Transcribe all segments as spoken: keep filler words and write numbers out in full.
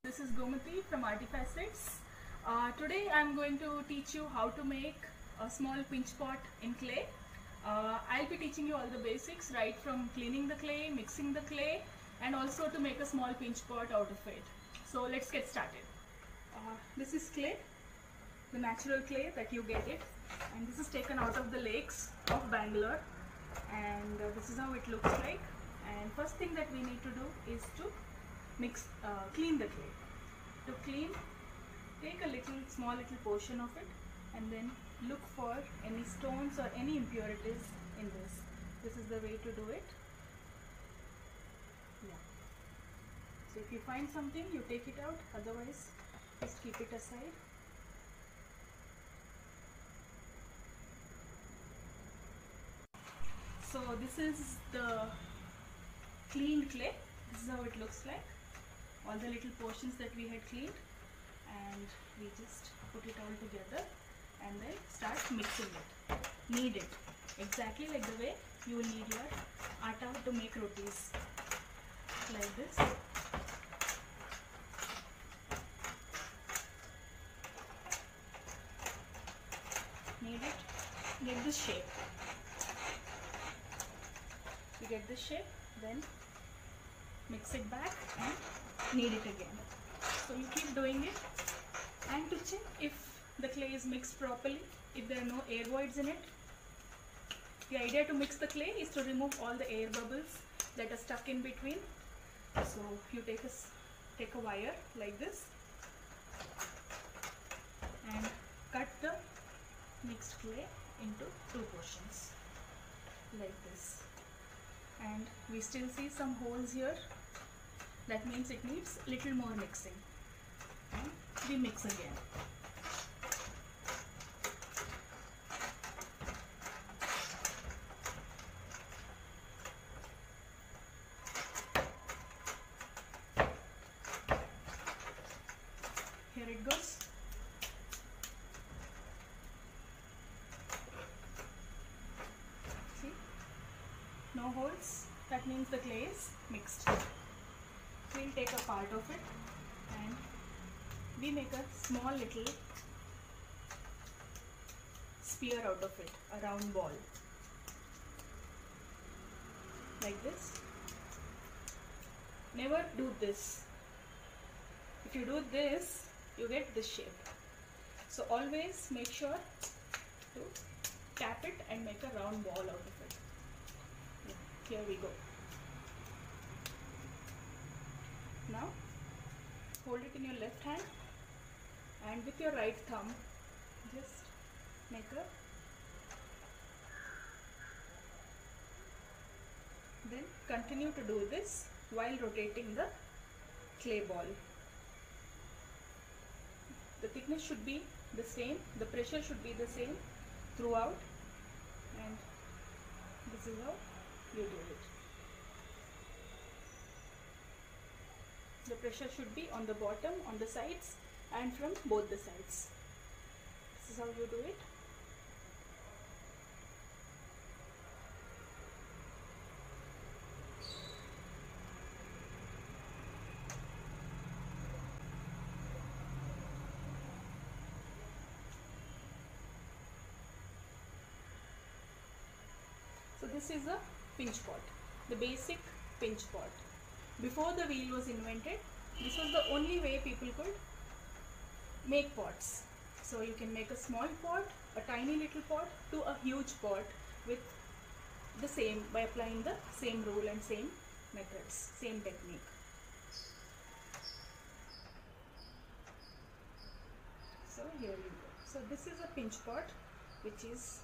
This is Gomati from Artifacets. Uh, today I am going to teach you how to make a small pinch pot in clay. Uh, I'll be teaching you all the basics, right from cleaning the clay, mixing the clay, and also to make a small pinch pot out of it. So let's get started. Uh, this is clay, the natural clay that you get it, and this is taken out of the lakes of Bangalore, and uh, this is how it looks like. And first thing that we need to do is to mix, uh, clean the clay. To clean, take a little small little portion of it and then look for any stones or any impurities in this. This is the way to do it. Yeah. So if you find something, you take it out, otherwise just keep it aside. So this is the cleaned clay. This is how it looks like. All the little portions that we had cleaned, and we just put it all together and then start mixing it. Knead it exactly like the way you will knead your atta to make rotis, like this. Knead it, get this shape. You get this shape, then mix it back and knead it again. So you keep doing it, and to check if the clay is mixed properly, if there are no air voids in it. The idea to mix the clay is to remove all the air bubbles that are stuck in between. So you take a, take a wire like this and cut the mixed clay into two portions like this. And we still see some holes here. That means it needs little more mixing. And we mix again. Here it goes. See? No holes. That means the clay is mixed. We'll take a part of it and we make a small little sphere out of it, a round ball like this. Never do this. If you do this, you get this shape. So always make sure to tap it and make a round ball out of it. Here we go. Now hold it in your left hand and with your right thumb just make a, then continue to do this while rotating the clay ball. The thickness should be the same, the pressure should be the same throughout, and this is how you do it. The pressure should be on the bottom, on the sides, and from both the sides. This is how you do it. So this is a pinch pot, the basic pinch pot. Before the wheel was invented, this was the only way people could make pots. So you can make a small pot, a tiny little pot, to a huge pot with the same, by applying the same rule and same methods, same technique. So here you go. So this is a pinch pot which is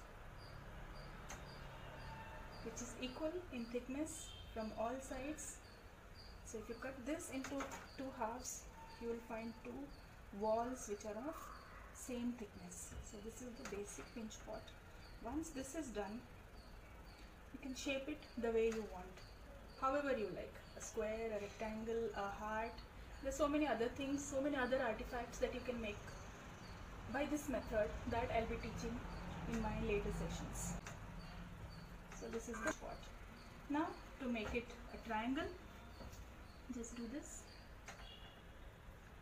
which is equal in thickness from all sides. So if you cut this into two halves, you will find two walls which are of same thickness. So this is the basic pinch pot. Once this is done, you can shape it the way you want, however you like. A square, a rectangle, a heart. There's so many other things, so many other artifacts that you can make by this method that I'll be teaching in my later sessions. So this is the pot. Now to make it a triangle, just do this.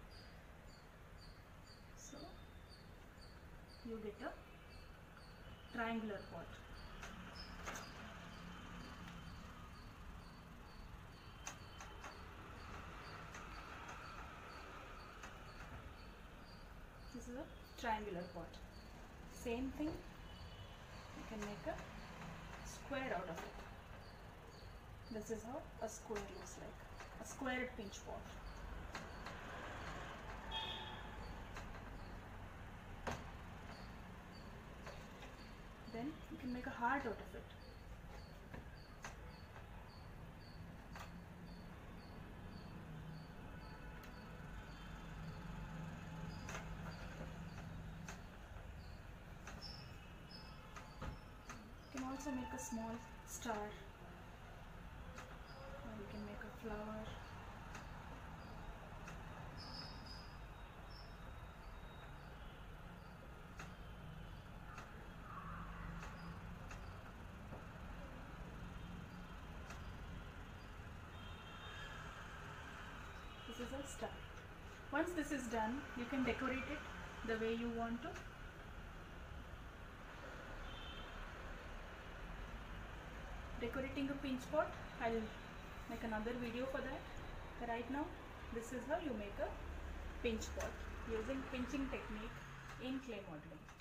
you get a triangular pot. This is a triangular pot. Same thing, you can make a square out of it. This is how a square looks like, a squared pinch pot. Then you can make a heart out of it. You can also make a small star, or you can make a flower. This is a star. Once this is done, you can decorate it the way you want to. Decorating a pinch pot, I'll make another video for that. But right now, this is how you make a pinch pot using pinching technique in clay modeling.